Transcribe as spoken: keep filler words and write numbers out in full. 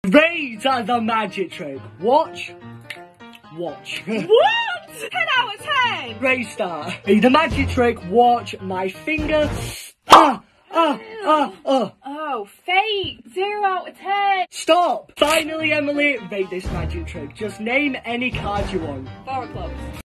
Rate the magic trick. Watch. Watch. What? ten out of ten! Great start. Hey, the magic trick. Watch my finger. Ah! Ah! Ah! Ah! Oh, fake. zero out of ten. Stop! Finally, Emily, rate this magic trick. Just name any card you want. Four of clubs.